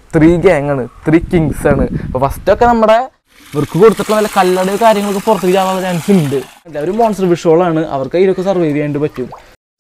3 ഗ്യാങ്ങാണ്, 3 Kings ആണ്. അപ്പോൾ ഫസ്റ്റൊക്കെ നമ്മുടെ ഇവർക്ക് കൊടുത്തിട്ടുള്ള നല്ല കല്ലട കാര്യങ്ങളൊക്കെ പുറത്തേക്ക് ചെയ്യാനുള്ള ചാൻസ് ഉണ്ട്. ഒരു മോൺസ്റ്റർ ഫിഷുകളാണ്, അവർക്ക് ഇതിലൊക്കെ സർവൈവ് ചെയ്യാണ്ട് പറ്റും.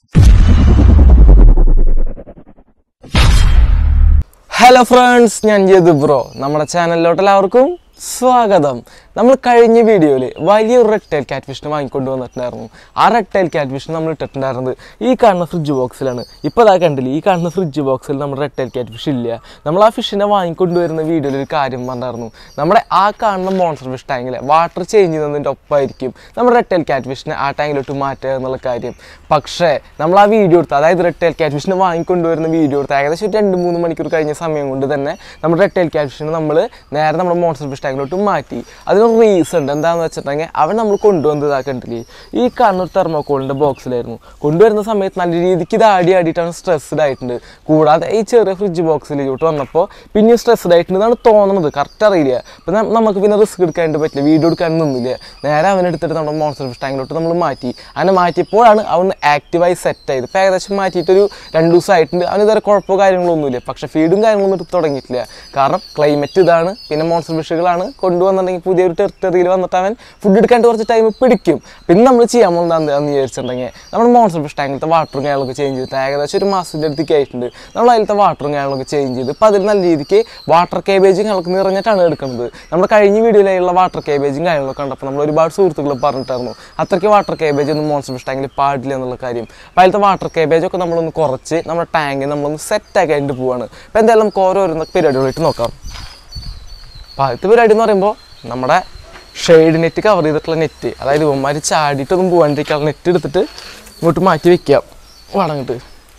ഹലോ ഫ്രണ്ട്സ്, ഞാൻ യദു ബ്രോ. നമ്മുടെ ചാനലിലോട്ട് എല്ലാവർക്കും സ്വാഗതം. നമ്മൾ കഴിഞ്ഞ വീഡിയോയിൽ വലിയൊരു റെഡ് ടൈൽ ക്യാറ്റ് ഫിഷിനെ വാങ്ങിക്കൊണ്ട് വന്നിട്ടുണ്ടായിരുന്നു. ആ റെഡ് ടൈൽ ക്യാറ്റ് ഫിഷിനെ നമ്മൾ ഇട്ടിട്ടുണ്ടായിരുന്നത് ഈ കാണുന്ന ഫ്രിഡ്ജ് ബോക്സിലാണ്. ഇപ്പോൾ അതാ കണ്ടില്ലേ, ഈ കാണുന്ന ഫ്രിഡ്ജ് ബോക്സിൽ നമ്മുടെ റെഡ് ടൈൽ ക്യാറ്റ് ഫിഷ് ഇല്ല. നമ്മൾ ആ ഫിഷിനെ വാങ്ങിക്കൊണ്ടുവരുന്ന വീഡിയോയിൽ ഒരു കാര്യം പറഞ്ഞായിരുന്നു, നമ്മുടെ ആ കാണുന്ന മോൺസ്റ്റർ ഫിഷ് ടാങ്കിൽ വാട്ടർ ചേഞ്ച് ചെയ്യുന്നതിൻ്റെ ഒപ്പമായിരിക്കും നമ്മുടെ റെഡ് ടൈൽ ക്യാറ്റ് ഫിഷിനെ ആ ടാങ്കിലോട്ട് മാറ്റുക എന്നുള്ള കാര്യം. പക്ഷേ നമ്മൾ ആ വീഡിയോ എടുത്ത്, അതായത് റെഡ് ടൈൽ ക്യാറ്റ് ഫിഷിനെ വാങ്ങിക്കൊണ്ടുവരുന്ന വീഡിയോ എടുത്ത് ഏകദേശം 2-3 മണിക്കൂർ കഴിഞ്ഞ സമയം കൊണ്ട് തന്നെ നമ്മുടെ റെഡ് ടൈൽ ക്യാറ്റ് ഫിഷിനെ നമ്മൾ നേരെ നമ്മുടെ മോൺസ്റ്റർ ഫിഷ് ടാങ്കിലോട്ട് മാറ്റി. അതിനൊരു റീസൺ ഉണ്ട്. എന്താണെന്ന് വെച്ചിട്ടുണ്ടെങ്കിൽ അവൻ നമ്മൾ കൊണ്ടുവന്നത് കണ്ടില്ലേ, ഈ കാണുന്ന ഒരു തെർമോക്കോളിൻ്റെ ബോക്സിലായിരുന്നു. കൊണ്ടുവരുന്ന സമയത്ത് നല്ല രീതിക്ക് ഇത് ആടിയിട്ടാണ് സ്ട്രെസ്ഡ് ആയിട്ടുണ്ട്. കൂടാതെ ഈ ചെറിയ ഫ്രിഡ്ജ് ബോക്സിലോട്ട് വന്നപ്പോൾ പിന്നെ സ്ട്രെസ്ഡ് ആയിട്ടുണ്ടെന്നാണ് തോന്നുന്നത്, കറക്റ്റ് അറിയില്ല. അപ്പം നമുക്ക് പിന്നെ റിസ്ക് എടുക്കാനായിട്ട് പറ്റില്ല, വീഡിയോ എടുക്കാൻ നിന്നില്ല. നേരെ അവനെടുത്തിട്ട് നമ്മുടെ മോൺസ്റ്റർ ഫിഷ് ടാങ്കിലോട്ട് നമ്മൾ മാറ്റി. അങ്ങനെ മാറ്റിയപ്പോഴാണ് അവൻ ആക്റ്റീവായി സെറ്റ് ആയത്. ഇപ്പോൾ ഏകദേശം മാറ്റിയിട്ടൊരു 2 ദിവസമായിട്ടുണ്ട്. അവന് ഇതുവരെ കുഴപ്പമോ കാര്യങ്ങളൊന്നുമില്ല. പക്ഷേ ഫീഡും കാര്യങ്ങളൊന്നും എടുത്ത് തുടങ്ങിയിട്ടില്ല. കാരണം ക്ലൈമറ്റ് ഇതാണ്, പിന്നെ മോൺസ്റ്റർ ഫിഷുകളാണ്. കൊണ്ടുവന്നിട്ടുണ്ടെങ്കിൽ പുതിയൊരു ടെറിട്ടറിയിൽ വന്നിട്ട് അവൻ ഫുഡ് എടുക്കാണ്ട് കുറച്ച് ടൈം പിടിക്കും. പിന്നെ നമ്മൾ ചെയ്യാൻ പോകുന്നതെന്ന് വിചാരിച്ചിട്ടുണ്ടെങ്കിൽ നമ്മുടെ മോൺസ്റ്റർ ഫിഷ് ടാങ്കിലത്തെ വാട്ടറും കാര്യങ്ങളൊക്കെ ചേഞ്ച് ചെയ്തിട്ട് ഏകദേശം ഒരു മാസത്തിൻ്റെ അടുത്തേക്ക് ആയിട്ടുണ്ട്. നമ്മൾ അതിലത്തെ വാട്ടറും കാര്യങ്ങളൊക്കെ ചേഞ്ച് ചെയ്ത് ഇപ്പോൾ അതിൽ നല്ല രീതിക്ക് വാട്ടർ കേബേജും കാര്യങ്ങളൊക്കെ നിറഞ്ഞിട്ടാണ് എടുക്കുന്നത്. നമ്മുടെ കഴിഞ്ഞ വീഡിയോയിലുള്ള വാട്ടർ കേബേജും കാര്യങ്ങളൊക്കെ കണ്ടപ്പോൾ നമ്മൾ ഒരുപാട് സുഹൃത്തുക്കൾ പറഞ്ഞിട്ടായിരുന്നു അത്രയ്ക്ക് വാട്ടർ കേബേജ് ഒന്നും മോൺസ്റ്റർ ഫിഷ് ടാങ്കിൽ പാടില്ല എന്നുള്ള കാര്യം. അപ്പോൾ അതിലത്തെ വാട്ടർ കേബേജൊക്കെ നമ്മളൊന്ന് കുറച്ച് നമ്മുടെ ടാങ്കിൽ നമ്മളൊന്ന് സെറ്റാക്കി അതിൻ്റെ പോവാണ്. അപ്പോൾ എന്തായാലും നമുക്ക് ഓരോരോ പരിപാടികളായിട്ട് നോക്കാം. അപ്പോൾ ആദ്യത്തെ പരിപാടി എന്ന് പറയുമ്പോൾ നമ്മുടെ ഷെയ്ഡ് നെറ്റ് കവർ ചെയ്തിട്ടുള്ള നെറ്റ്, അതായത് ഇവന്മാർ ചാടിയിട്ടൊന്നും പോകാണ്ടിരിക്കാനുള്ള നെറ്റ് എടുത്തിട്ട് ഇങ്ങോട്ട് മാറ്റി വയ്ക്കാം. വളങ്ങിട്ട്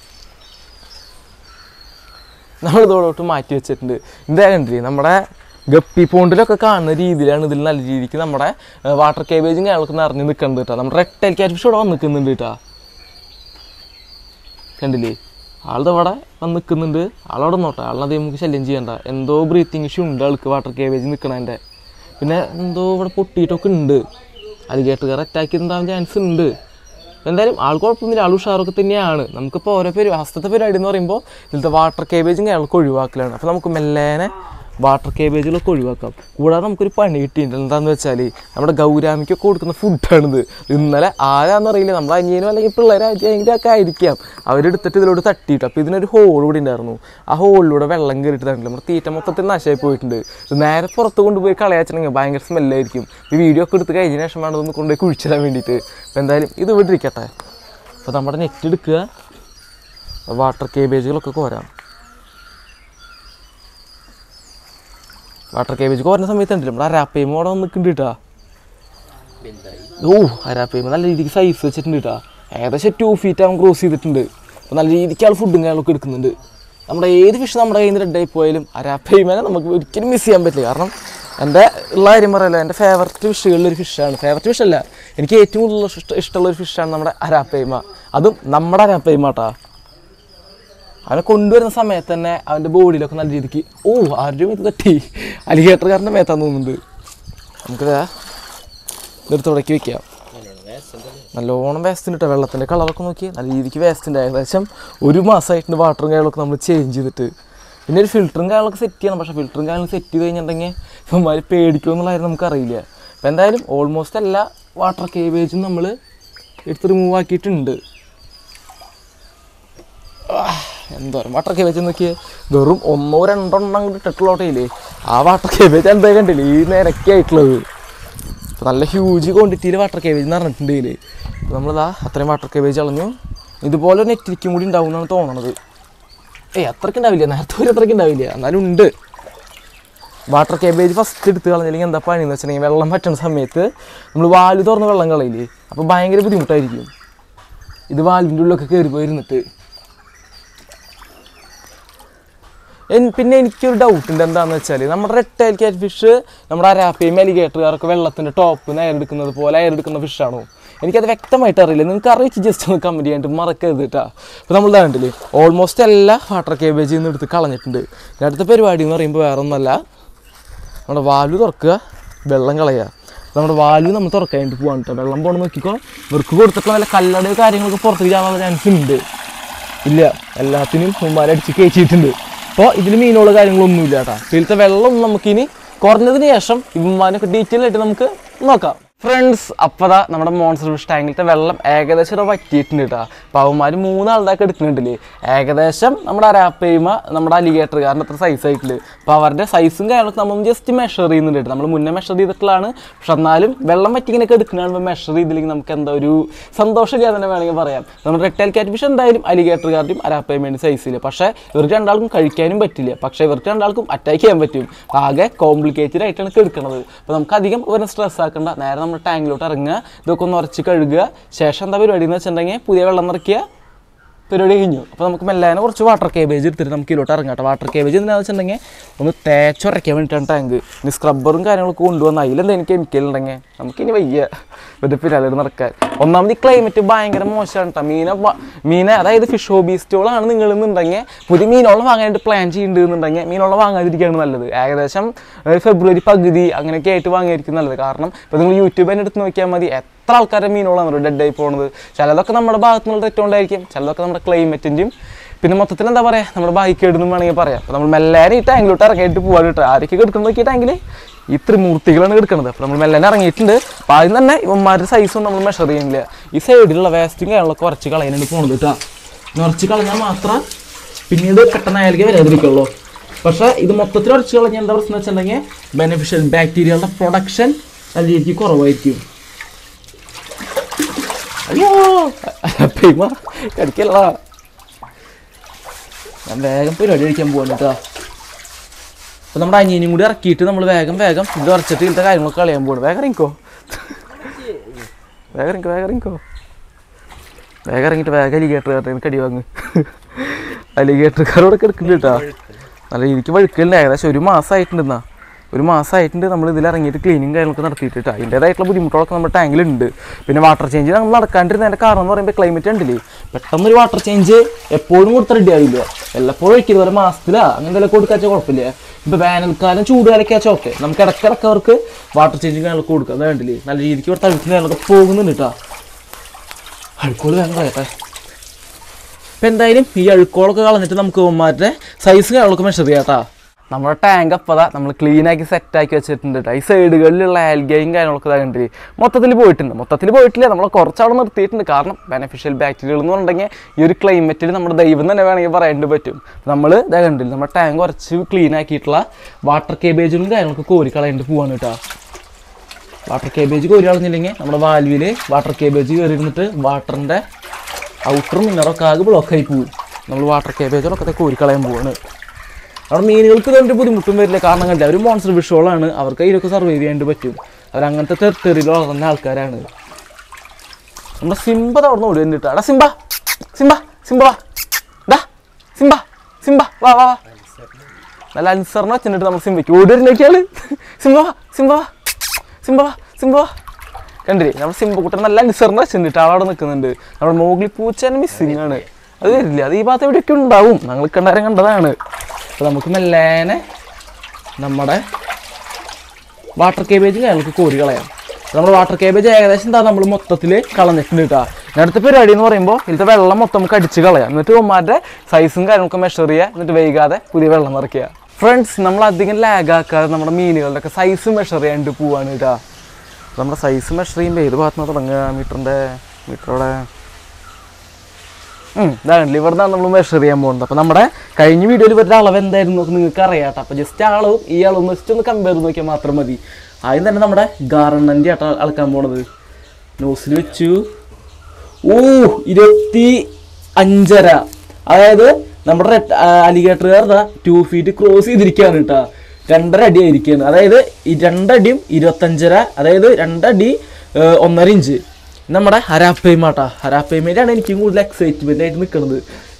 നമ്മളിതോടോട്ട് മാറ്റി വെച്ചിട്ടുണ്ട്. ഇതേ കണ്ടില്ലേ, നമ്മുടെ ഗപ്പി പോണ്ടിലൊക്കെ കാണുന്ന രീതിയിലാണ് ഇതിൽ നല്ല രീതിക്ക് നമ്മുടെ വാട്ടർ കേബേജും കാര്യങ്ങളൊക്കെ നിറഞ്ഞ് നിൽക്കുന്നത് കേട്ടോ. നമ്മുടെ റെഡ് ടൈൽ ക്യാറ്റ് ഫിഷ് ഇവിടെ വന്ന് നിൽക്കുന്നുണ്ട് കേട്ടോ. കണ്ടില്ലേ, ആളുടെ അവിടെ വന്ന് നിൽക്കുന്നുണ്ട്. ആളവിടെ നോട്ടെ, ആളിനത് നമുക്ക് ശല്യം ചെയ്യണ്ട. എന്തോ ബ്രീത്തിങ് ഇഷ്യൂ ഉണ്ട് ആൾക്ക് വാട്ടർ കേബേജ് നിൽക്കണതിൻ്റെ. പിന്നെ എന്തോ ഇവിടെ പൊട്ടിയിട്ടൊക്കെ ഉണ്ട്. അലിഗേറ്റർ അറ്റാക്ക് ചെയ്തിട്ടുണ്ടാകാൻ ചാൻസ് ഉണ്ട്. എന്തായാലും ആൾ കുഴപ്പമൊന്നുമില്ല, ആൾ ഉഷാറൊക്കെ തന്നെയാണ്. നമുക്കിപ്പോൾ ഓരോ ഫസ്റ്റത്തെ പരിപാടി എന്ന് പറയുമ്പോൾ ഇതിലത്തെ വാട്ടർ കേബേജും കാര്യങ്ങളൊക്കെ ഒഴിവാക്കലാണ്. അപ്പോൾ നമുക്ക് മെല്ലേനെ വാട്ടർ കേബേജുകളൊക്കെ ഒഴിവാക്കാം. കൂടാതെ നമുക്കൊരു പണി കിട്ടിയിട്ടുണ്ട്. എന്താണെന്ന് വെച്ചാൽ നമ്മുടെ ഗൗരാമിക്കൊക്കെ കൊടുക്കുന്ന ഫുഡാണിത്. ഇന്നലെ ആരാന്നറിയില്ല, നമ്മുടെ അനിയനോ അല്ലെങ്കിൽ പിള്ളേരൊക്കെ ആയിരിക്കാം, അവരെടുത്തിട്ട് ഇതിലോട്ട് തട്ടിയിട്ട്. അപ്പോൾ ഇതിനൊരു ഹോൾ കൂടി ഉണ്ടായിരുന്നു. ആ ഹോളിലൂടെ വെള്ളം കയറിയിട്ട് തന്നില്ല. നമ്മുടെ തീറ്റ മൊത്തത്തിൽ നാശമായി പോയിട്ടുണ്ട്. ഇത് നേരെ പുറത്ത് കൊണ്ടുപോയി കളയാച്ചിട്ടുണ്ടെങ്കിൽ ഭയങ്കര സ്മെല്ലായിരിക്കും. ഈ വീഡിയോ ഒക്കെ എടുത്ത് കഴിഞ്ഞ ശേഷം വേണം ഇതൊന്ന് കൊണ്ടുപോയി കുഴിച്ചിടാൻ വേണ്ടിയിട്ട്. അപ്പോൾ എന്തായാലും ഇത് ഇവിടെ ഇരിക്കട്ടെ. അപ്പോൾ നമ്മുടെ നെറ്റ് എടുക്കുക, വാട്ടർ കേബേജുകളൊക്കെ കോരാം. വാട്ടർ കേബേജ് കോരുന്ന സമയത്ത് ഉണ്ടല്ലോ നമ്മുടെ അരാപ്പയ്മ അവിടെ വന്ന് നിൽക്കുന്നുണ്ട് കേട്ടോ. അരാപ്പയ്മ നല്ല രീതിക്ക് സൈസ് വെച്ചിട്ടുണ്ട് കേട്ടോ. ഏകദേശം 2 feet അവൻ ക്രോസ് ചെയ്തിട്ടുണ്ട്. അപ്പോൾ നല്ല രീതിക്ക് ആൾ ഫുഡും കാര്യങ്ങളൊക്കെ എടുക്കുന്നുണ്ട്. നമ്മുടെ ഏത് ഫിഷ് നമ്മുടെ കയ്യിൽ നിന്ന് റെഡായി പോയാലും അരാപ്പയ്മനെ നമുക്ക് ഒരിക്കലും മിസ് ചെയ്യാൻ പറ്റില്ല. കാരണം എൻ്റെ ഉള്ള കാര്യം പറയല്ലോ, എൻ്റെ ഫേവററ്റ് ഫിഷുകളിലൊരു ഫിഷാണ്. ഫേവററ്റ് ഫിഷല്ല, എനിക്ക് ഏറ്റവും കൂടുതൽ ഇഷ്ടമുള്ളൊരു ഫിഷാണ് നമ്മുടെ അരാപ്പയ്മ. അതും നമ്മുടെ അരാപ്പയ്മ കേട്ടോ. അവനെ കൊണ്ടുവരുന്ന സമയത്ത് തന്നെ അവൻ്റെ ബോഡിയിലൊക്കെ നല്ല രീതിക്ക് ആരുടെ മേത്ത് തട്ടി, അലിഗേറ്റർക്കാരൻ്റെ മേത്താന്ന് തോന്നുന്നുണ്ട്. നമുക്കിത് ഇതെടുത്ത് തുടക്കി വയ്ക്കാം. നല്ലോണം വേസ്റ്റ് കിട്ടുക. വെള്ളത്തിൻ്റെ കളറൊക്കെ നോക്കി നല്ല രീതിക്ക് വേസ്റ്റിൻ്റെ ഏകദേശം 1 മാസമായിട്ടുണ്ട് വാട്ടറും കാര്യങ്ങളൊക്കെ നമ്മൾ ചേഞ്ച് ചെയ്തിട്ട്. പിന്നെ ഒരു ഫിൽറ്ററും കാര്യങ്ങളൊക്കെ സെറ്റ് ചെയ്യണം. പക്ഷേ ഫിൽറ്ററും കാര്യങ്ങളും സെറ്റ് ചെയ്ത് കഴിഞ്ഞിട്ടുണ്ടെങ്കിൽ ഇവന്മാർ പേടിക്കുമെന്നുള്ള കാര്യം നമുക്കറിയില്ല. അപ്പോൾ എന്തായാലും ഓൾമോസ്റ്റ് എല്ലാ വാട്ടർ കേബേജും നമ്മൾ എടുത്ത് റിമൂവ് ആക്കിയിട്ടുണ്ട്. എന്തോരം വാട്ടർ കേബേജ് നോക്കിയേ, വെറും 1-2 അങ്ങോട്ട് ഇട്ടിട്ടുള്ളോട്ടേയില്ലേ. ആ വാട്ടർ കേബേജ് എന്താ കണ്ടില്ലേ, ഈ നിരക്കായിട്ടുള്ളത്. അപ്പോൾ നല്ല ഹ്യൂജ് ക്വാണ്ടിറ്റിയിൽ വാട്ടർ കേബേജ് എന്ന് പറഞ്ഞിട്ടുണ്ട് ഇതിൽ. നമ്മളിതാ അത്രയും വാട്ടർ കേബേജ് കളഞ്ഞു. ഇതുപോലെ നെറ്റിരിക്കും കൂടി ഉണ്ടാവും എന്നാണ് തോന്നണത്. അത്രയ്ക്ക് ഉണ്ടാവില്ല, നേരത്തെ ഒരു അത്രയ്ക്ക് ഉണ്ടാവില്ല, എന്നാലും ഉണ്ട്. വാട്ടർ കേബേജ് ഫസ്റ്റ് എടുത്ത് കളഞ്ഞില്ലെങ്കിൽ എന്താ പണിയെന്ന് വെച്ചിട്ടുണ്ടെങ്കിൽ വെള്ളം പറ്റുന്ന സമയത്ത് നമ്മൾ വാൽവ് തുറന്ന് വെള്ളം കളയില്ലേ, അപ്പോൾ ഭയങ്കര ബുദ്ധിമുട്ടായിരിക്കും. ഇത് വാൽവിൻ്റെ ഉള്ളിലൊക്കെ കയറി പോയിരുന്നിട്ട്. പിന്നെ എനിക്കൊരു ഡൗട്ട് ഉണ്ട്. എന്താണെന്ന് വെച്ചാൽ നമ്മുടെ റെഡ് ടൈൽ ക്യാറ്റ് ഫിഷ് നമ്മുടെ അരാപ്പയും അലിഗേറ്ററുകാരൊക്കെ വെള്ളത്തിൻ്റെ ടോപ്പ് നേരെടുക്കുന്നത് പോലെ എയറെടുക്കുന്ന ഫിഷാണോ? എനിക്കത് വ്യക്തമായിട്ട് അറിയില്ല. നിങ്ങൾക്ക് അറിയിച്ച് ജസ്റ്റ് ഒന്ന് കമൻറ്റ് ചെയ്യാനായിട്ട് മറക്കരുത് കേട്ടോ. അപ്പോൾ നമ്മൾ കണ്ടില്ലേ, ഓൾമോസ്റ്റ് എല്ലാ വാട്ടർ കേബേജിൽ നിന്ന് എടുത്ത് കളഞ്ഞിട്ടുണ്ട്. അടുത്ത പരിപാടി എന്ന് പറയുമ്പോൾ വേറെ ഒന്നല്ല, നമ്മുടെ വാൽവ് തുറക്കുക, വെള്ളം കളയുക. നമ്മുടെ വാൽവ് നമ്മൾ തുറക്കാനായിട്ട് പോകാൻ കേട്ടോ. വെള്ളം പോകണം നോക്കിക്കോ. ഇവർക്ക് കൊടുത്തിട്ടുള്ള വല്ല കല്ലട കാര്യങ്ങളൊക്കെ പുറത്തേക്ക് ചെയ്യാനുള്ള ചാൻസ് ഉണ്ട്. ഇല്ല, എല്ലാത്തിനും ഉമ്മാരടിച്ച് കയറ്റിയിട്ടുണ്ട്. അപ്പോൾ ഇതിൽ മീനുള്ള കാര്യങ്ങളൊന്നുമില്ല കേട്ടോ. ഇതിലത്തെ വെള്ളം നമുക്കിനി കുറഞ്ഞതിന് ശേഷം ഇവന്മാരൊക്കെ ഡീറ്റെയിൽ ആയിട്ട് നമുക്ക് നോക്കാം. ഫ്രണ്ട്സ്, അപ്പോൾ നമ്മുടെ മോൺസ്റ്റർ ഫിഷ് ടാങ്കിലത്തെ വെള്ളം ഏകദേശം ഇവിടെ വറ്റിയിട്ടുണ്ട് കേട്ടോ. അപ്പോൾ അവന്മാർ 3 ആളുടെയൊക്കെ എടുക്കുന്നുണ്ടല്ലേ. ഏകദേശം നമ്മുടെ അരാപ്പയ്മ നമ്മുടെ അലിഗേറ്റർ കാരണം അത്ര സൈസ് ആയിട്ടുണ്ട്. അപ്പോൾ അവരുടെ സൈസും കാര്യങ്ങളൊക്കെ നമ്മൾ ജസ്റ്റ് മെഷർ ചെയ്യുന്നുണ്ട് കേട്ടോ. നമ്മൾ മുന്നേ മെഷർ ചെയ്തിട്ടുള്ളതാണ്. പക്ഷെ എന്നാലും വെള്ളം വറ്റിങ്ങനെയൊക്കെ എടുക്കുന്നതാണ് മെഷർ ചെയ്തില്ലെങ്കിൽ നമുക്ക് എന്താ ഒരു സന്തോഷമില്ല തന്നെ വേണമെങ്കിൽ പറയാം. നമ്മുടെ റെക്ടൈൽ കാറ്റ് ഫിഷ് എന്തായാലും അലിഗേറ്ററുകാരുടെയും അരാപ്പയ്മേൻ്റെ സൈസില്ല. പക്ഷേ ഇവർക്ക് രണ്ടാൾക്കും കഴിക്കാനും പറ്റില്ല. പക്ഷേ ഇവർക്ക് രണ്ടാൾക്കും അറ്റാക്ക് ചെയ്യാൻ പറ്റും. ആകെ കോംപ്ലിക്കേറ്റഡ് ആയിട്ടാണ് എടുക്കുന്നത്. അപ്പോൾ നമുക്ക് അധികം ഇവരെ സ്ട്രെസ് ആക്കേണ്ട. നേരെ നമ്മൾ ടാങ്കിലോട്ട് ഇറങ്ങുക, ഇതൊക്കെ ഒന്ന് ഉറച്ച് കഴുകുക. ശേഷം എന്താ പരിപാടി എന്ന് വെച്ചിട്ടുണ്ടെങ്കിൽ പുതിയ വെള്ളം നിറയ്ക്കുക, പരിപാടി കഴിഞ്ഞു. അപ്പോൾ നമുക്ക് മെല്ലാനെ കുറച്ച് വാട്ടർ കേബേജ് എടുത്തിട്ട് നമുക്ക് ഇതിലോട്ട് ഇറങ്ങാം കേട്ടോ. വാട്ടർ കേബേജ് എന്താണെന്ന് വെച്ചിട്ടുണ്ടെങ്കിൽ ഒന്ന് തേച്ചുറയ്ക്കാൻ വേണ്ടിയിട്ടാണ് ടാങ്ക്. ഇനി സ്ക്രബ്ബറും കാര്യങ്ങളൊക്കെ കൊണ്ടുവന്നാൽ അതിലെന്തെങ്കിലും കെമിക്കൽ ഉണ്ടെങ്കിൽ നമുക്കിനി വയ്യ ഒരു പിരാലോട് നടക്കാൻ. ഒന്നാമത് ഈ ക്ലൈമറ്റ് ഭയങ്കര മോശമാണ് കേട്ടോ. മീനെ അതായത് ഫിഷ് ഹോബിസ്റ്റോളാണ് നിങ്ങളെന്നുണ്ടെങ്കിൽ പുതിയ മീനോളം വാങ്ങാനായിട്ട് പ്ലാൻ ചെയ്യുന്നുണ്ടെന്നുണ്ടെങ്കിൽ മീനോളം വാങ്ങാതിരിക്കുകയാണ് നല്ലത്. ഏകദേശം ഫെബ്രുവരി പകുതി അങ്ങനെയൊക്കെ ആയിട്ട് വാങ്ങിയായിരിക്കും നല്ലത്. കാരണം ഇപ്പോൾ നിങ്ങൾ യൂട്യൂബ് തന്നെ എടുത്ത് നോക്കിയാൽ മതി, എത്ര ആൾക്കാരുടെ മീനോളാണ് ഡെഡായി പോകുന്നത്. ചിലതൊക്കെ നമ്മുടെ ഭാഗത്തു നിന്നുള്ള തെറ്റുകൊണ്ടായിരിക്കും, ചിലതൊക്കെ നമ്മുടെ ക്ലൈമറ്റിൻ്റെയും പിന്നെ മൊത്തത്തിൽ എന്താ പറയുക നമ്മുടെ ബൈക്കേടുന്നും വേണമെങ്കിൽ പറയാം. അപ്പോൾ നമ്മൾ മെല്ലാനെ ഈ ടാങ്കിലോട്ട് ഇറങ്ങിയിട്ട് പോകാൻ കിട്ടുക. ആരൊക്കെ എടുക്കുന്നത് നോക്കിയ ടാങ്കിൽ ഈ ത്രിമൂർത്തികളാണ് എടുക്കുന്നത്. അപ്പോൾ നമ്മൾ മെല്ലാനെ ഇറങ്ങിയിട്ടുണ്ട്. അപ്പോൾ ആദ്യം തന്നെ ഇവന്മാരുടെ സൈസൊന്നും നമ്മൾ മെഷർ ചെയ്യുന്നില്ല. ഈ സൈഡിലുള്ള വേസ്റ്റും കാര്യങ്ങളൊക്കെ കുറച്ച് കളയാനാണ് പോകുന്നത് കേട്ടോ. കുറച്ച് കളഞ്ഞാൽ മാത്രം പിന്നീട് പെട്ടെന്ന് അയാൾക്ക് വരാതിരിക്കുള്ളൂ. പക്ഷേ ഇത് മൊത്തത്തിൽ കുറച്ച് കളഞ്ഞാൽ എന്താ പ്രശ്നം വെച്ചിട്ടുണ്ടെങ്കിൽ ബെനിഫിഷ്യൽ ബാക്ടീരിയകളുടെ പ്രൊഡക്ഷൻ നല്ല രീതിക്ക് കുറവായിരിക്കും. അയ്യോ അപ്പ കടിക്കല്ല, ഞാൻ വേഗം പരിപാടി കഴിക്കാൻ പോകാൻ കേട്ടോ. അപ്പോൾ നമ്മുടെ അനിയനും കൂടി ഇറക്കിയിട്ട് നമ്മൾ വേഗം ഇത് ഉറച്ചിട്ട് ഇങ്ങനത്തെ കാര്യങ്ങളൊക്കെ കളയാൻ പോകണം. വേഗം ഇറങ്ങിക്കോ ഇറങ്ങിയിട്ട് വേഗം അലിഗേറ്ററുകാരുടെ കടി വാങ്ങ്. അലിഗേറ്ററുകാരോടൊക്കെ എടുക്കുന്നുണ്ട് കേട്ടോ. നല്ല രീതിക്ക് വഴുക്കലുണ്ട്. ഏകദേശം 1 മാസമായിട്ടുണ്ട് നമ്മൾ ഇതിൽ ഇറങ്ങിയിട്ട് ക്ലീനിങ് കാര്യങ്ങളൊക്കെ നടത്തിയിട്ടാണ്. അതിൻ്റേതായിട്ടുള്ള ബുദ്ധിമുട്ടുകളൊക്കെ നമ്മുടെ ടാങ്കിലുണ്ട്. പിന്നെ വാട്ടർ ചേഞ്ച് നമ്മൾ നടക്കാണ്ടിരുന്നതിൻ്റെ കാരണം എന്ന് പറയുമ്പോൾ ക്ലൈമറ്റ് ഉണ്ടല്ലേ, പെട്ടെന്നൊരു വാട്ടർ ചേഞ്ച് എപ്പോഴും കൊടുത്ത് റെഡി ആവില്ല. വല്ലപ്പോഴും ഒരിക്കലും ഒരു മാസത്തിലാ അങ്ങനെ എന്തെങ്കിലും കൊടുക്കാച്ചാൽ കുഴപ്പമില്ല. ഇപ്പോൾ വേനൽക്കാലം ചൂടുകാലൊക്കെയാച്ചാൽ ഓക്കെ, നമുക്ക് ഇടയ്ക്കിടയ്ക്ക് അവർക്ക് വാട്ടർ ചേഞ്ചും കാര്യങ്ങളൊക്കെ കൊടുക്കുക. അത് വേണ്ടില്ലേ നല്ല രീതിക്ക് ഇവിടെ തഴുക്കുന്ന കാര്യങ്ങളൊക്കെ പോകുന്നുണ്ട് കേട്ടോ. അഴുക്കോള് വേഗം കളയട്ടെ. ഇപ്പം എന്തായാലും ഈ അഴുക്കോളൊക്കെ കളഞ്ഞിട്ട് നമുക്ക് ഇവന്മാരുടെ സൈസ് കാര്യങ്ങളൊക്കെ മെഷർ ചെയ്യാം കേട്ടോ. നമ്മുടെ ടാങ്ക് അപ്പോൾ നമ്മൾ ക്ലീനാക്കി സെറ്റാക്കി വെച്ചിട്ടുണ്ട് കേട്ടോ. ഈ സൈഡുകളിലുള്ള ആൽഗയും കാര്യങ്ങളൊക്കെ കണ്ടില്ലേ മൊത്തത്തിൽ പോയിട്ടില്ല. നമ്മൾ കുറച്ചവിടെ നിർത്തിയിട്ടുണ്ട്. കാരണം ബെനിഫിഷ്യൽ ബാക്ടീരിയകൾ എന്ന് പറഞ്ഞിട്ടുണ്ടെങ്കിൽ ഈ ഒരു ക്ലൈമറ്റിൽ നമ്മുടെ ദൈവം തന്നെ വേണമെങ്കിൽ പറയാണ്ട് പറ്റും. നമ്മൾ ഇതാ കണ്ടില്ല നമ്മുടെ ടാങ്ക് കുറച്ച് ക്ലീൻ ആക്കിയിട്ടുള്ള വാട്ടർ കേബേജും കാര്യങ്ങളൊക്കെ കോരി കളയേണ്ടി പോവാണ് കേട്ടോ. വാട്ടർ കേബേജ് കോരി കളഞ്ഞില്ലെങ്കിൽ നമ്മുടെ വാൽവിൽ വാട്ടർ കേബേജ് കയറിയിരുന്നിട്ട് വാട്ടറിൻ്റെ ഔട്ടറും ഇന്നറൊക്കെ ആകെ ബ്ലോക്കായി പോകും. നമ്മൾ വാട്ടർ കേബേജുകളൊക്കെ കോരി കളയാൻ പോവാണ്. അവിടെ മീനുകൾക്ക് ഇതൊരു ബുദ്ധിമുട്ടും വരില്ല. കാരണം കണ്ടില്ല അവർ മോൺസ്റ്റർ ഫിഷുകളാണ്, അവർക്ക് ഇതിലൊക്കെ സർവൈവ് ചെയ്യാണ്ട് പറ്റും. അവരങ്ങനത്തെ ടെറിട്ടറിയിൽ വളർന്ന ആൾക്കാരാണ്. നമ്മുടെ സിംബ അവിടെ നിന്ന് ഓടി വന്നിട്ട് എടാ സിംബ വാ നല്ല അനുസരണം വെച്ചിട്ട് നമ്മൾ സിംബയ്ക്ക് ഓടി വരുന്നൊക്കെയാണ്. സിംബ കണ്ടില്ലേ നമ്മുടെ സിംബക്കുട്ടൻ നല്ല അനുസരണം വെച്ചിട്ട് ആളവിടെ നിൽക്കുന്നുണ്ട്. നമ്മുടെ മോഗ്ലി പൂച്ചേനെ മിസ്സിങ് ആണ്, അത് വരില്ല. അത് ഈ ഭാഗത്ത് എവിടെയൊക്കെ ഉണ്ടാവും, ഞങ്ങൾ കണ്ടാരം കണ്ടതാണ്. അപ്പോൾ നമുക്ക് മെല്ലേനെ നമ്മുടെ വാട്ടർ കേബേജ് ഞങ്ങൾക്ക് കോരി കളയാം. നമ്മുടെ വാട്ടർ കേബേജ് ഏകദേശം എന്താ നമ്മൾ മൊത്തത്തിൽ കളഞ്ഞിട്ടുണ്ട് കേട്ടോ. അടുത്ത പരിപാടി എന്ന് പറയുമ്പോൾ ഇതിലത്തെ വെള്ളം മൊത്തം നമുക്ക് അടിച്ച് കളയാം. എന്നിട്ട് ഉമ്മാരുടെ സൈസും കാര്യങ്ങളൊക്കെ മെഷർ ചെയ്യുക. എന്നിട്ട് വൈകാതെ പുതിയ വെള്ളം നിറയ്ക്കുക. ഫ്രണ്ട്സ്, നമ്മൾ അധികം ലാഗാക്കാതെ നമ്മുടെ മീനുകളുടെയൊക്കെ സൈസ് മെഷർ ചെയ്യാണ്ട് പോവാണ് കേട്ടോ. നമ്മുടെ സൈസ് മെഷർ ചെയ്യുമ്പോൾ ഏത് ഭാഗത്ത് നിന്ന് തുടങ്ങുക? മീറ്ററോടെ ഇതാണല്ലേ ഇവിടെ നിന്നാണ് നമ്മൾ മെഷർ ചെയ്യാൻ പോകുന്നത്. അപ്പോൾ നമ്മുടെ കഴിഞ്ഞ വീഡിയോയിൽ ഇവരുടെ അളവ് എന്തായിരുന്നു നിങ്ങൾക്ക് അറിയാം കേട്ടോ. അപ്പോൾ ജസ്റ്റ് അളവും ഈ അളവും ജസ്റ്റ് ഒന്ന് കമ്പയർ ചെയ്ത് നോക്കിയാൽ മാത്രം മതി. ആദ്യം തന്നെ നമ്മുടെ ഗാർണൻ്റെ ആട്ടോ അളക്കാൻ പോണത്. നോസിൽ വെച്ചു 25.5. അതായത് നമ്മുടെ അലിഗേറ്ററുകാരുടെ 2 ഫീറ്റ് ക്രോസ് ചെയ്തിരിക്കുകയാണ് കേട്ടോ. 2.5 അടി ആയിരിക്കുകയാണ്. അതായത് ഈ 2 അടിയും 25.5, അതായത് 2 അടി 1.5 ഇഞ്ച്. നമ്മുടെ ഹരാപ്പേമാട്ടാ, ഹരാപ്പേമേറ്റാണ് എനിക്കും കൂടുതൽ എക്സൈറ്റ്മെന്റ് ആയിട്ട് നിൽക്കുന്നത്.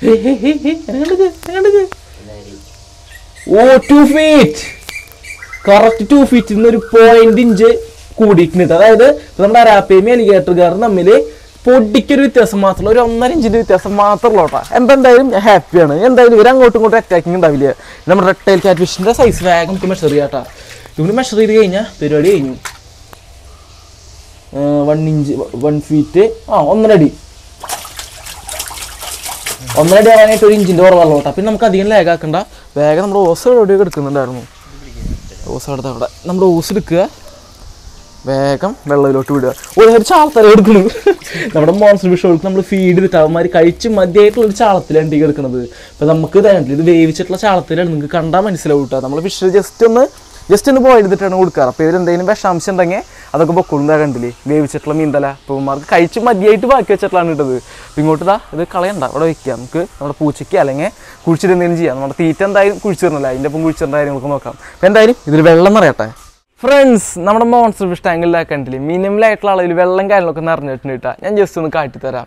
2 ഫീറ്റ് കറക്റ്റ് 2 ഫീറ്റിൽ നിന്ന് ഒരു 0.5 ഇഞ്ച് കൂടിയിട്ടുണ്ട്. അതായത് നമ്മുടെ ഹരാപ്പേമ അലിഗേറ്ററുകാരും തമ്മിൽ പൊടിക്കൊരു വ്യത്യാസം മാത്രമല്ല, ഒരു 1.5 ഇഞ്ചിന്റെ വ്യത്യാസം മാത്രമല്ല കേട്ടോ. എന്തായാലും ഞാൻ ഹാപ്പിയാണ്. എന്തായാലും ഇവർ അങ്ങോട്ടും ഇങ്ങോട്ടും അറ്റാക്കിങ് ഉണ്ടാവില്ല. നമ്മുടെ റെക്ടൈൽ കാറ്റ് ഫിഷിന്റെ സൈസ് വേഗം നമുക്ക് മെഷർ ചെയ്യാം കേട്ടോ. ഇവര് മെഷർ ചെയ്ത് കഴിഞ്ഞാൽ പരിപാടി കഴിഞ്ഞു. 1 ഇഞ്ച് 1 ഫീറ്റ് 1.5 അടി ആവാനായിട്ട് 1 ഇഞ്ചിന്റെ കുറവുള്ളൂ കേട്ടോ. പിന്നെ നമുക്ക് അധികം ലാഗാക്കണ്ട. വേഗം നമ്മുടെ ഓസ് എവിടെയൊക്കെ എടുക്കുന്നുണ്ടായിരുന്നു. ഓസ് എടുത്ത് അവിടെ നമ്മുടെ ഓസ് എടുക്കുക, വേഗം വെള്ളത്തിലോട്ട് വിടുക. ഒരു ചാളത്തല എടുക്കുന്നു. നമ്മുടെ മോൺസ്റ്റർ ഫിഷുകൾക്ക് നമ്മൾ ഫീഡ് ചെയ്തിട്ട് അവന്മാർ കഴിച്ച് മതിയായിട്ടുള്ളൊരു ചാളത്തിലാണ് ടീ എടുക്കുന്നത്. അപ്പോൾ നമുക്ക് ഇതായിട്ട് ഇത് വേവിച്ചിട്ടുള്ള ചാളത്തിലാണ്, നിങ്ങൾക്ക് കണ്ടാൽ മനസ്സിലാവും കേട്ടോ. നമ്മൾ ഫിഷ് ജസ്റ്റ് ഒന്ന് ബോയിൽ ചെയ്തിട്ടാണ് കൊടുക്കാറ്. അപ്പോൾ ഇതിലെന്തെങ്കിലും വിഷാംശം ഉണ്ടെങ്കിൽ അതൊക്കെ പൊക്കൊള്ളുന്ന കണ്ടില്ലേ, വേവിച്ചിട്ടുള്ള മീന്തല. അപ്പോൾ അവന്മാർക്ക് കഴിച്ച് മതിയായിട്ട് ബാക്കി വെച്ചിട്ടുള്ളതാണ് ഇട്ടത്. അപ്പോൾ ഇങ്ങോട്ട് ഇത് കളയണ്ട, അവിടെ വയ്ക്കുക. നമുക്ക് നമ്മുടെ പൂച്ചയ്ക്ക് അല്ലെങ്കിൽ കുഴിച്ചിട്ട് എന്തെങ്കിലും ചെയ്യാം. നമ്മുടെ തീറ്റ എന്തായാലും കുഴിച്ചിരുന്നില്ല, അതിൻ്റെ ഒപ്പം കുഴിച്ചിരുന്ന കാര്യങ്ങളൊക്കെ നോക്കാം. അപ്പോൾ എന്തായാലും ഇതിൽ വെള്ളം നിറയട്ടെ ഫ്രണ്ട്സ്. നമ്മുടെ മോൺസ്റ്റർ ഫിഷ് ടാങ്കിലാക്കാൻ കണ്ടില്ലേ, മിനിമലായിട്ടുള്ള അളവിൽ വെള്ളം കാര്യങ്ങളൊക്കെ നിറഞ്ഞിട്ടുണ്ട് കേട്ടോ. ഞാൻ ജസ്റ്റ് ഒന്ന് കാട്ടിത്തരാം.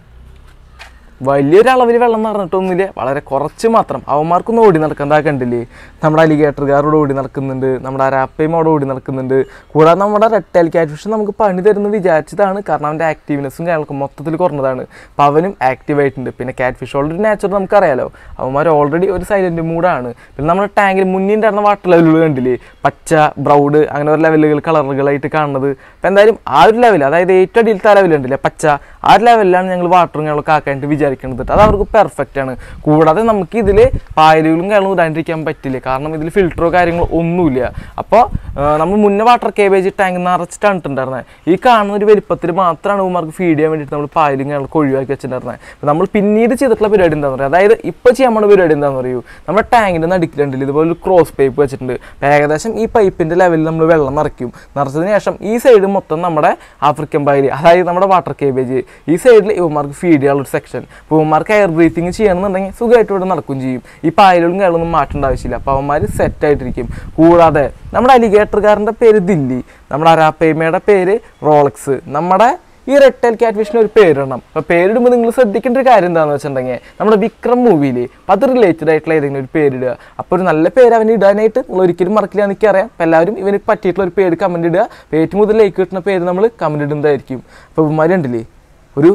വലിയൊരളവിൽ വെള്ളം നിറഞ്ഞിട്ടൊന്നുമില്ല, വളരെ കുറച്ച് മാത്രം. അവന്മാർക്കൊന്നും ഓടി നടക്കണ്ട കണ്ടില്ലേ. നമ്മുടെ അലിഗേറ്റർകാരോട് ഓടി നടക്കുന്നുണ്ട്, നമ്മുടെ അരാപ്പയും അവിടെ ഓടി നടക്കുന്നുണ്ട്. കൂടാതെ നമ്മുടെ റെഡ് ടൈൽ ക്യാറ്റ് ഫിഷ് നമുക്ക് പണി തരുന്നത് വിചാരിച്ചതാണ്, കാരണം അവൻ്റെ ആക്റ്റീവ്നെസ്സും കാര്യങ്ങളൊക്കെ മൊത്തത്തിൽ കുറഞ്ഞതാണ്. അപ്പോൾ അവനും ആക്റ്റീവായിട്ടുണ്ട്. പിന്നെ ക്യാറ്റ് ഫിഷുകളുടെ ഒരു നാച്ചർ നമുക്കറിയാലോ, അവന്മാർ ഓൾറെഡി ഒരു സൈലൻറ്റ് മൂഡാണ്. പിന്നെ നമ്മുടെ ടാങ്കിൽ മുന്നിൽ ഉണ്ടായിരുന്ന വാട്ടർ ലെവലുകൾ കണ്ടില്ലേ, പച്ച, ബ്രൗഡ് അങ്ങനെ ഒരു ലെവലുകൾ കളറുകളായിട്ട് കാണുന്നത്. അപ്പോൾ എന്തായാലും ആ ഒരു ലെവൽ, അതായത് ഏറ്റവും അടിയിലത്തെ ആ ലെവലുണ്ടല്ലേ പച്ച, ആ ഒരു ലെവലിലാണ് ഞങ്ങൾ വാട്ടറും കാര്യങ്ങളൊക്കെ ആക്കാനായിട്ട് വിചാരിക്കുന്നത്. അത് അവർക്ക് പെർഫെക്റ്റ് ആണ്. കൂടാതെ നമുക്ക് ഇതിൽ പായലുകളും കാര്യങ്ങളും ഇടാണ്ടിരിക്കാൻ പറ്റില്ല, കാരണം ഇതിൽ ഫിൽറ്ററോ കാര്യങ്ങളോ ഒന്നുമില്ല. അപ്പോൾ നമ്മൾ മുന്നേ വാട്ടർ കേബേജ് ടാങ്ക് നിറച്ചിട്ടാണ് ഇട്ടുണ്ടായിരുന്നത്. ഈ കാണുന്ന ഒരു വലിപ്പത്തിൽ മാത്രമാണ് ഇവന്മാർക്ക് ഫീഡ് ചെയ്യാൻ വേണ്ടിയിട്ട് നമ്മൾ പായലും കാര്യങ്ങളൊക്കെ ഒഴിവാക്കി വെച്ചിട്ടുണ്ടായിരുന്നത്. അപ്പോൾ നമ്മൾ പിന്നീട് ചെയ്തിട്ടുള്ള പരിപാടി എന്താണെന്ന് പറയുക, അതായത് ഇപ്പോൾ ചെയ്യാൻ പോകുന്ന പരിപാടി എന്താണെന്ന് പറയൂ, നമ്മുടെ ടാങ്കിൻ്റെ നടുക്കിലുണ്ടല്ലോ ഇതുപോലെ ഒരു ക്രോസ് പൈപ്പ് വെച്ചിട്ടുണ്ട്. അപ്പോൾ ഏകദേശം ഈ പൈപ്പിൻ്റെ ലെവലിൽ നമ്മൾ വെള്ളം നിറച്ചതിന് ശേഷം ഈ സൈഡ് മൊത്തം നമ്മുടെ ആഫ്രിക്കൻ പായൽ, അതായത് നമ്മുടെ വാട്ടർ കേബേജ്, ഈ സൈഡിൽ ഇവന്മാർക്ക് ഫീഡ് ചെയ്യാനുള്ള ഒരു സെക്ഷൻ. അപ്പോൾ അവന്മാർക്ക് എയർ ബ്രീത്തിങ് ചെയ്യണമെന്നുണ്ടെങ്കിൽ സുഖമായിട്ട് ഇവിടെ നടക്കും ചെയ്യും. ഈ പായലുകളും കാര്യങ്ങളൊന്നും മാറ്റേണ്ട ആവശ്യമില്ല. അപ്പോൾ അവന്മാർ സെറ്റായിട്ടിരിക്കും. കൂടാതെ നമ്മുടെ അലിഗേറ്റർകാരൻ്റെ പേര് ദില്ലി, നമ്മുടെ അരാപ്പേമയുടെ പേര് റോളക്സ്, നമ്മുടെ ഈ റെഡ് ടൈൽ ക്യാറ്റ് ഫിഷിന് ഒരു പേരിടണം. അപ്പോൾ പേരിടുമ്പോൾ നിങ്ങൾ ശ്രദ്ധിക്കേണ്ട ഒരു കാര്യം എന്താണെന്ന് വെച്ചിട്ടുണ്ടെങ്കിൽ, നമ്മുടെ വിക്രം മൂവിയിൽ അപ്പോൾ അത് റിലേറ്റഡ് ആയിട്ടുള്ള ഏതെങ്കിലും ഒരു പേരിടുക. അപ്പോൾ ഒരു നല്ല പേര് അവന് ഇടാനായിട്ട് നിങ്ങൾ ഒരിക്കലും മറക്കില്ല, എനിക്കറിയാം. അപ്പോൾ എല്ലാവരും ഇവന് പറ്റിയിട്ടുള്ള ഒരു പേര് കമൻറ്റ് ഇടുക. അപ്പോൾ ഏറ്റവും കൂടുതൽ ലൈക്ക് കിട്ടുന്ന പേര് നമ്മൾ കമൻറ്റ് ഇടുന്നതായിരിക്കും. അപ്പോൾ ഇവന്മാർ ഉണ്ടല്ലേ ഒരു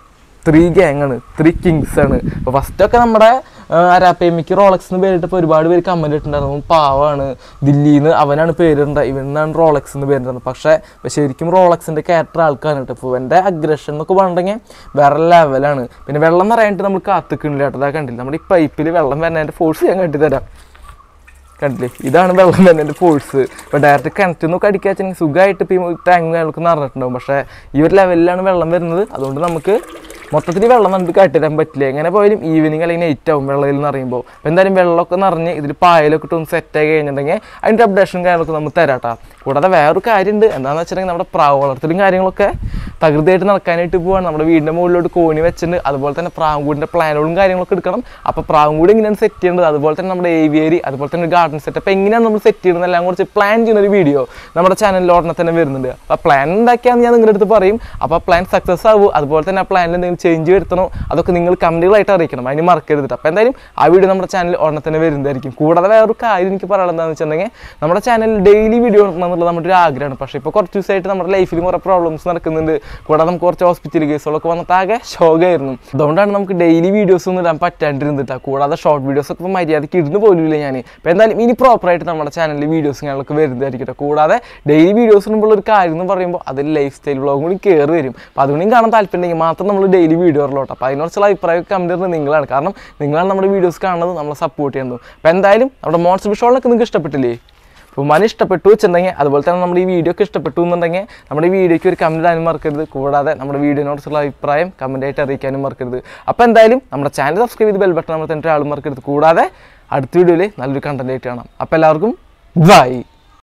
3 ഗ്യാങ്ങാണ്, 3 കിങ്സ് ആണ്. അപ്പോൾ ഫസ്റ്റൊക്കെ നമ്മുടെ അരാപ്പേമിക്ക് റോളക്സ് എന്ന് പേരിട്ടപ്പോൾ ഒരുപാട് പേര് കമൻറ്റ് ഇട്ടുണ്ടായിരുന്നു, പാവാണ്, ദില്ലിന്ന് അവനാണ് പേരിടേണ്ടത്, ഇവനാണ് റോളക്സ് എന്ന് പേരിടുന്നത്. പക്ഷേ ശരിക്കും റോളക്സിൻ്റെ ക്യാരക്ടർ ആൾക്കാരാണ് കേട്ടോ. അപ്പോൾ എൻ്റെ അഗ്രഷൻ എന്നൊക്കെ പറഞ്ഞിട്ടുണ്ടെങ്കിൽ വേറെ ലെവലാണ്. പിന്നെ വെള്ളം നിറയാനായിട്ട് നമ്മൾ കാത്തിക്കുന്നില്ല കേട്ടോ. അതാ കണ്ടില്ല, നമ്മുടെ ഈ പൈപ്പിൽ വെള്ളം വരുന്നതിൻ്റെ ഫോഴ്സ് ഞാൻ കണ്ടിത്തരാം. കണ്ടില്ലേ, ഇതാണ് വെള്ളം വരുന്നതിൻ്റെ ഫോഴ്സ്. ഇപ്പോൾ ഡയറക്റ്റ് കിണറ്റിൽ നിന്നൊക്കെ അടിക്കുക വെച്ചാൽ സുഖമായിട്ട് ഇപ്പോൾ ഈ ടാങ്ക് ഞങ്ങൾക്ക് നിറഞ്ഞിട്ടുണ്ടാവും. പക്ഷേ ഈ ഒരു ലെവലിലാണ് വെള്ളം വരുന്നത്. അതുകൊണ്ട് നമുക്ക് മൊത്തത്തിൽ വെള്ളം നമുക്ക് കാട്ടിത്തരാൻ പറ്റില്ല. എങ്ങനെ പോയാലും ഈവനിങ് അല്ലെങ്കിൽ നൈറ്റ് ആവും വെള്ളത്തിൽ നിന്ന് അറിയുമ്പോൾ. അപ്പോൾ എന്തായാലും വെള്ളമൊക്കെ നിറഞ്ഞ് ഇതിൽ പായലൊക്കെ ഇട്ടൊന്ന് സെറ്റായി കഴിഞ്ഞിട്ടുണ്ടെങ്കിൽ അതിൻ്റെ അപ്ഡേഷനും കാര്യങ്ങളൊക്കെ നമുക്ക് തരാട്ടോ. കൂടാതെ വേറൊരു കാര്യമുണ്ട്, എന്താണെന്ന് വെച്ചിട്ടുണ്ടെങ്കിൽ നമ്മുടെ പ്രാവ് വളർത്തലും കാര്യങ്ങളൊക്കെ തകൃതിയായിട്ട് നടക്കാനായിട്ട് പോവാണ്. നമ്മുടെ വീടിൻ്റെ മുകളിലോട്ട് കോണി വെച്ചിട്ടുണ്ട്. അതുപോലെ തന്നെ പ്രാവുംകൂടിൻ്റെ പ്ലാനുകളും കാര്യങ്ങളൊക്കെ എടുക്കണം. അപ്പോൾ പ്രാവുംകൂടി എങ്ങനെയാണ് സെറ്റ് ചെയ്യേണ്ടത്, അതുപോലെ തന്നെ നമ്മുടെ ഏവിയറി, അതുപോലെ തന്നെ ഗാർഡൻ സെറ്റപ്പ് എങ്ങനെയാണ് നമ്മൾ സെറ്റ് ചെയ്യുന്നത് എല്ലാം കുറച്ച് പ്ലാൻ ചെയ്യുന്ന ഒരു വീഡിയോ നമ്മുടെ ചാനലിൽ ഉടനെ തന്നെ വരുന്നുണ്ട്. അപ്പോൾ പ്ലാൻ ഉണ്ടാക്കിയാന്ന് ഞാൻ നിങ്ങളുടെ അടുത്ത് പറയും. അപ്പോൾ ആ പ്ലാൻ സക്സസ് ആവും, അതുപോലെ തന്നെ ആ പ്ലാനിൽ എന്തെങ്കിലും ചേഞ്ച് വരുത്തണോ അതൊക്കെ നിങ്ങൾ കമൻറ്റുകളായിട്ട് അറിയിക്കണം, അതിന് മറക്കരുത്. അപ്പോൾ എന്തായാലും ആ വീഡിയോ നമ്മുടെ ചാനലിൽ ഉടനെ തന്നെ വരുന്നതായിരിക്കും. കൂടാതെ വേറൊരു കാര്യം എനിക്ക് പറയാനുള്ളത് എന്താണെന്ന് വെച്ചിട്ടുണ്ടെങ്കിൽ, നമ്മുടെ ചാനലിൽ ഡെയിലി വീഡിയോ എന്നുള്ളത് നമ്മുടെ ഒരു ആഗ്രഹമാണ്. പക്ഷേ ഇപ്പോൾ കുറച്ച് ദിവസമായിട്ട് നമ്മുടെ ലൈഫിൽ കുറേ പ്രോബ്ലംസ് നടക്കുന്നുണ്ട്. കൂടാതെ നമുക്ക് കുറച്ച് ഹോസ്പിറ്റൽ കേസുകളൊക്കെ വന്നിട്ട് ആകെ ഷോക്കായിരുന്നു. അതുകൊണ്ടാണ് നമുക്ക് ഡെയിലി വീഡിയോസ് ഒന്നും ഇടാൻ പറ്റാണ്ടിരുന്നിട്ട്. കൂടാതെ ഷോർട്ട് വീഡിയോസ് ഒക്കെ ഇപ്പോൾ മര്യാദയ്ക്ക് ഇടുന്നു പോലുമില്ല ഞാൻ. അപ്പോൾ എന്തായാലും ഇനി പ്രോപ്പറായിട്ട് നമ്മുടെ ചാനലിൽ വീഡിയോസ് ഞങ്ങൾക്ക് വരുന്നതായിരിക്കും. കൂടാതെ ഡെയിലി വീഡിയോസ് ഇടുമ്പോൾ ഒരു കാര്യം എന്ന് പറയുമ്പോൾ അതിൽ ലൈഫ് സ്റ്റൈൽ വ്ളോഗും കൂടി കയറി വരും. അപ്പോൾ അതുകൊണ്ടും കാണാൻ താല്പര്യമുണ്ടെങ്കിൽ മാത്രം നമ്മൾ ഡെയിലി വീഡിയോ ഉള്ളോട്ട്. അപ്പോൾ അതിനോടുള്ള അഭിപ്രായം കമൻറ്റ് ചെയ്യുന്നത് നിങ്ങളാണ്, കാരണം നിങ്ങളാണ് നമ്മുടെ വീഡിയോസ് കാണുന്നത്, നമ്മളെ സപ്പോർട്ട് ചെയ്യുന്നത്. അപ്പോൾ എന്തായാലും നമ്മുടെ മോൺസ്റ്റർ ഫിഷുകളൊക്കെ നിങ്ങൾക്ക് ഇഷ്ടപ്പെട്ടില്ലേ? അപ്പോൾ മന ഇഷ്ടപ്പെട്ടു വെച്ചിട്ടുണ്ടെങ്കിൽ, അതുപോലെ തന്നെ നമ്മുടെ ഈ വീഡിയോ ഒക്കെ ഇഷ്ടപ്പെട്ടു എന്നുണ്ടെങ്കിൽ നമ്മുടെ ഈ വീഡിയോയ്ക്ക് ഒരു കമൻറ്റ് ഇടാനും മറക്കരുത്. കൂടാതെ നമ്മുടെ വീഡിയോനോടുള്ള അഭിപ്രായം കമൻറ്റായിട്ട് അറിയിക്കാനും മറക്കരുത്. അപ്പോൾ എന്തായാലും നമ്മുടെ ചാനൽ സബ്സ്ക്രൈബ് ചെയ്ത് ബെൽ ബട്ടൺ നമ്മൾ തന്നെ ആളും മറക്കരുത്. കൂടാതെ അടുത്ത വീഡിയോയിൽ നല്ലൊരു കണ്ടന്റ് ആയിട്ട് കാണാം. അപ്പോൾ എല്ലാവർക്കും ബൈ.